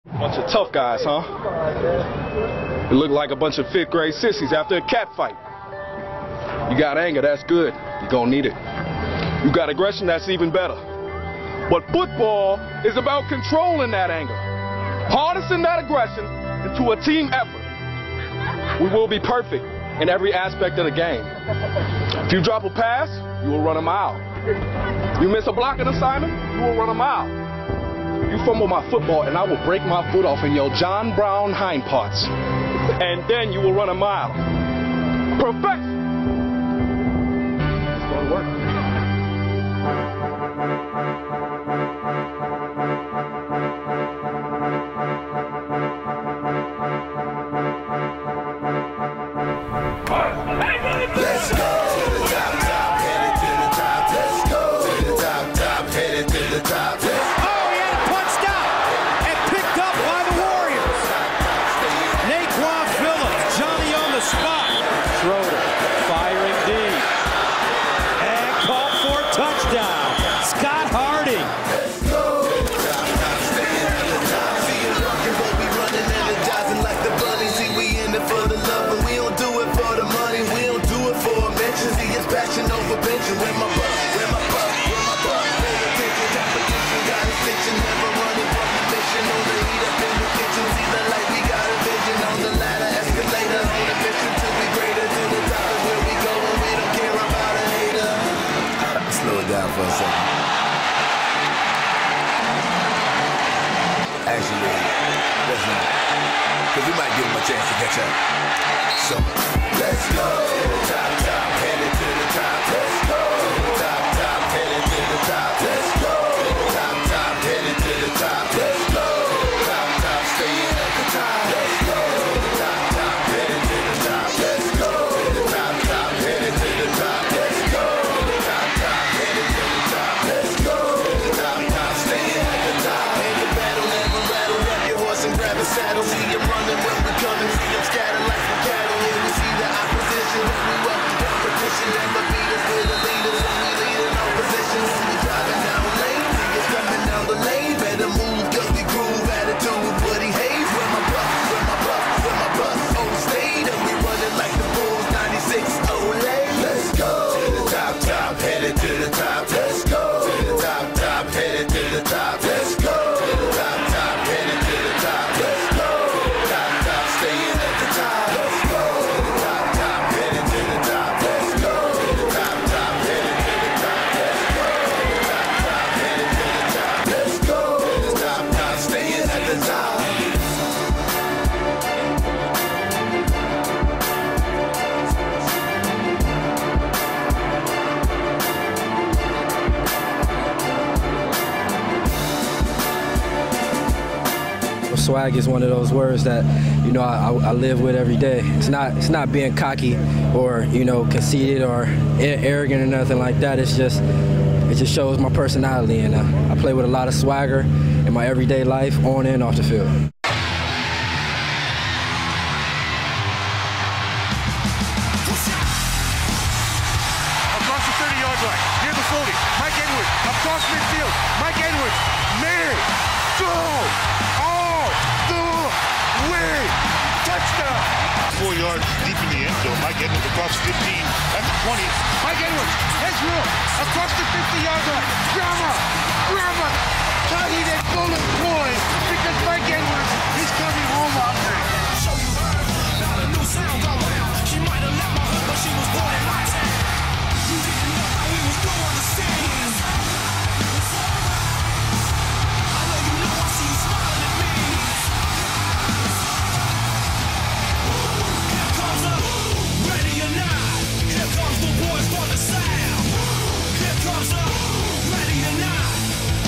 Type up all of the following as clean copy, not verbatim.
Bunch of tough guys, huh? You look like a bunch of 5th grade sissies after a cat fight. You got anger, that's good. You're gonna need it. You got aggression, that's even better. But football is about controlling that anger, harnessing that aggression into a team effort. We will be perfect in every aspect of the game. If you drop a pass, you will run a mile. You miss a blocking assignment, you will run a mile. You fumble my football and I will break my foot off in your John Brown hind parts. And then you will run a mile. Perfection! It's gonna work. Let's go! To the top, top, headed to the top. Let's go! To the top, top, headed to the top. Schroeder firing deep and called for a touchdown. Scott Harding. Let's go. Staying at the top. See it rocking, but we running, energizing like the bunny. See, we in it for the love, but we don't do it for the money. We don't do it for a mention. See, it's passion over pension. Where my buck? Where my buck? Where my buck? Pay attention, competition, got a stitching, never running from the mission. On the heat up in the kitchen, see the light, we got a vision. On the ladder, escalator, on the mission to be greater. To the top is where we go, and we don't care about a hater. Slow it down for a second. Actually, let's not, because we might give him a chance to catch up. So, let's go. To the top, top, headed to the top. Let's go. To the top, top, headed to the top. Let's go. To the top, top, headed to the top. Let's go. Top, top, staying at the top. Let's go. To the top, top, headed to the top. Let's go. To the top, top, headed to the top. Let's go. To the top, top, headed to the top. Let's go. To the top, top, staying at the top. Ain't the battle, never rattle. Grab your horse and grab a saddle. See him running when we coming. See him scatter like some cattle. Here we see the opposition. When we welcome competition. Never beat us, we're the leaders. And we lead in our position. When we driving down the lane. See us coming down the lane. Better move, cause we groove. Attitude, Buddy Hayes. Where my buck? Where my buck? Where my buck? Old State. And we running like the Bulls. 96 Olay. Let's go. To the top, top, headed to the top. Let's go. To the top, top, headed to the top. Let's go. To the top, top, headed to the top. Let's go. Top, top, staying at the top. Let's go. To the top, top, headed to the top. Let's go. To the top, top, headed to the top. Let's go. To the top, top, headed to the top. Let's go. To the top, top, staying at the top. Swag is one of those words that, you know, I live with every day. It's not being cocky or, you know, conceited or arrogant or nothing like that. It just shows my personality, and I play with a lot of swagger in my everyday life, on and off the field. Across the 30-yard line, near the 40, Mike Edwards, across midfield, Mike Edwards, may go all the way, touchdown! 4 yards deep in the end zone, Mike Edwards across 15 at the 20. Mike Edwards, heads room, across the 50-yard line, drama, Tahiti that bullet boy, because Mike Edwards is coming home out there. Show you her, not a new sound go around. She might have left my hood, but she was born in my town. You didn't know how we was doing the scenes. I know you know, I see you smiling at me. Here comes a ready or not. Here comes the boys from the south. Here comes a ready or not.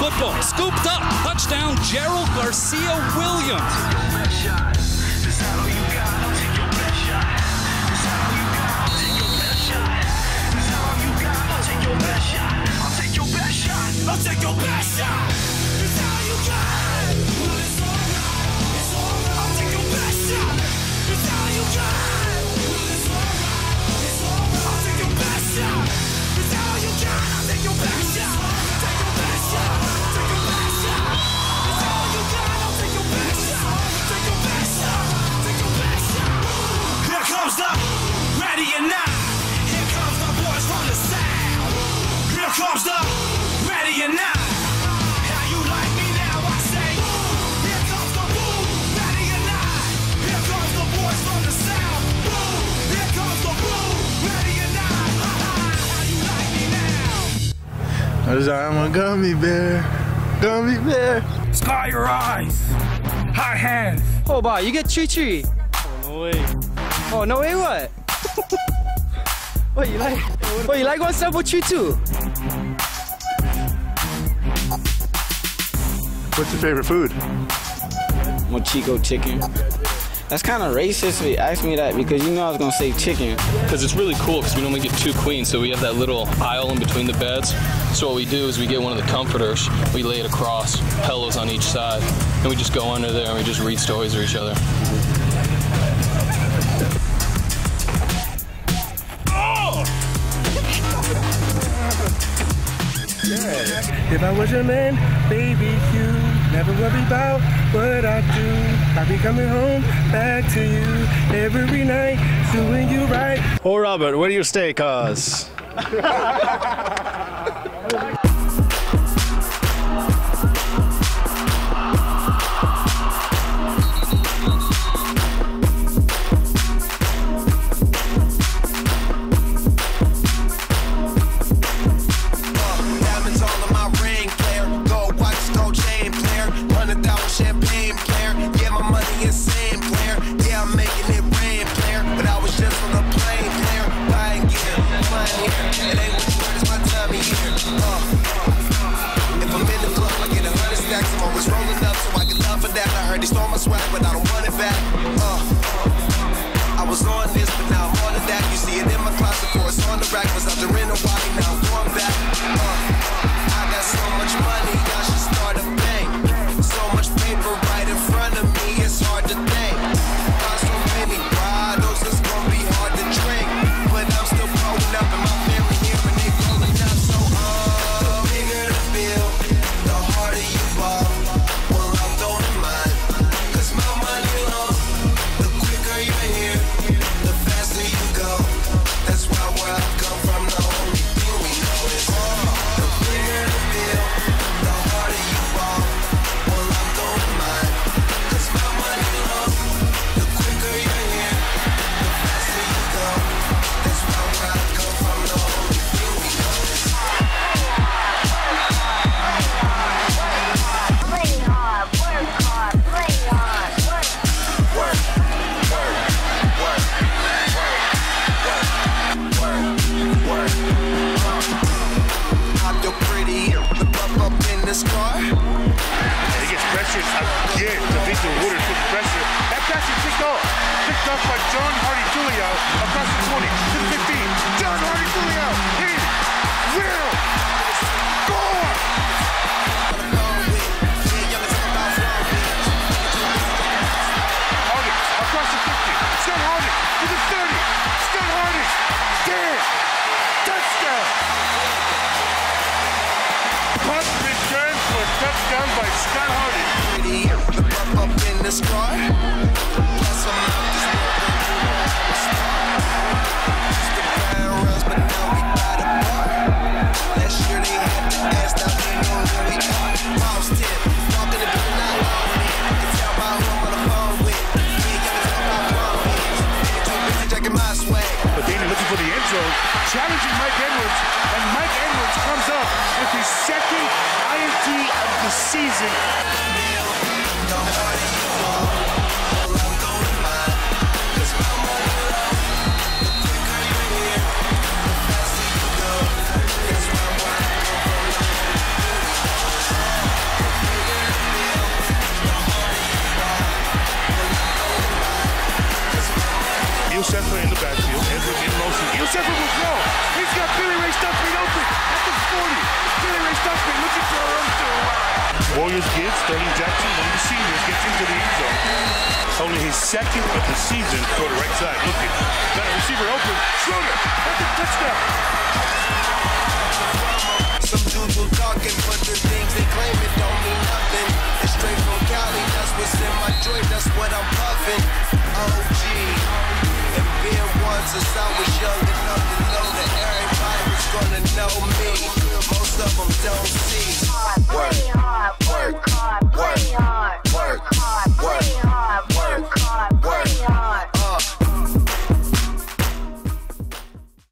football. Scooped up. Touchdown, Gerald Garcia Williams. I'll take your best shot. It's all you got. Well, it's alright. It's alright. I'll take your best shot. It's all you got. Well, it's alright. It's alright. I'll take your best shot. It's all you got. I'll take your best shot. Take your best shot. Take your best shot. It's all you got. I'll take your best shot. Take your best shot. Take your best shot. Here comes the ready or not. Here comes the boys from the south. Here comes the ready or not. How you like me now? I say, here comes the boom. Ready or not. Here comes the boys from the south. Boom. Here comes the boom. Ready or not. How you like me now? I'm a gummy bear. Gummy bear. Sky your eyes. High hands. Oh, boy, you get choo-choo. Oh, no way. Oh, no way, what? What, you like? What, you like one sample choo-choo? What's your favorite food? Mochico chicken. That's kind of racist if you ask me that because you know I was gonna say chicken. Because it's really cool because we normally get 2 queens, so we have that little aisle in between the beds. So what we do is we get one of the comforters, we lay it across, pillows on each side, and we just go under there and we just read stories to each other. If I was your man, baby, you never worry about what I do. I'll be coming home back to you every night, doing you right. Oh, Robert, where do you stay, cuz? They stole my swag, but I don't want it back. I was on this, but now I'm on to that. You see it in my closet, for it's on the rack. Was out there in a while, now I'm going back. I got so much money, I should start a bank. So much paper right in front of me, it's hard to think. Got so many bottles, it's gonna be hard to drink. But I'm still growing up, and my family here, and they rolling up. So the bigger the bill, the harder you ball. Well, I'm throwing mine. The quicker you're here, the faster you go. That's why where I come from, the only thing we know is the bigger the bill, the harder you ball. Well, I'm throwing mine, cause my money low. The quicker you're here, the faster you go. That's why where I come from, the only thing we know is play hard, work hard, play hard, work. work, work, work, work, work, work. I'm your pretty, the bump up in this car. He gets pressured again to beat the Woodard with pressure. That pass is picked off by John Hardy Tulio across the 20 to the 15. John Hardy Tulio, he will score! Hardy across the 50. Scott Hardy to the 30. Scott Hardy, dead. Touchdown! Punt return for a touchdown by Scott Hardy. The bump up in this car. Plus I'm out this Used to grind runs, but now we by the bar. Last year they had the ass, now they know where we are. Boss tip, walking the building not long. You can tell by who I'm on the phone with. You ain't gotta tell about wrong is. Ain't too busy checking my swag. But Danny looking for the end zone, challenging Mike Edwards, and Mike Edwards comes up with his second INT of the season. The harder you fall, well, I'm going mine. Cause my money low. The quicker you're here, the faster you go. That's why I come from the Iosefa in the backfield. Edwards in motion. Iosefa will throw. He's got Billy Ray Stutzman open at the 40. Billy Ray Stutzman looking for a run to the line. Warriors give Sterling Jackson, one of the seniors, gets into the end zone. Only his second of the season for the right side. Looking. Got a receiver open. Schroeder at the touchdown. Some dudes will talking, but the things they claim it don't mean nothing. It's straight from Cali, that's what's in my joint, that's what I'm puffing. OG, and being one since I was young enough to know that everybody was gonna know me. Most of them don't see.